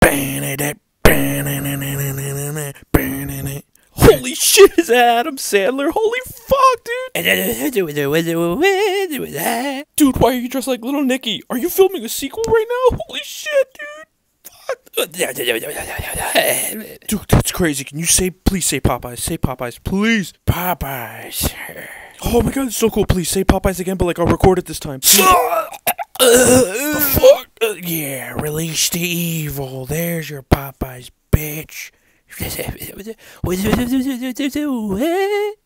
Holy shit, is that Adam Sandler? Holy fuck, dude. Dude, why are you dressed like Little Nicky? Are you filming a sequel right now? Holy shit, dude. Fuck. Dude, that's crazy. Can you please say Popeyes? Say Popeyes, please. Popeyes. Oh my god, it's so cool. Please say Popeyes again, but like I'll record it this time. The fuck? Yeah, release the evil. There's your Popeyes, bitch.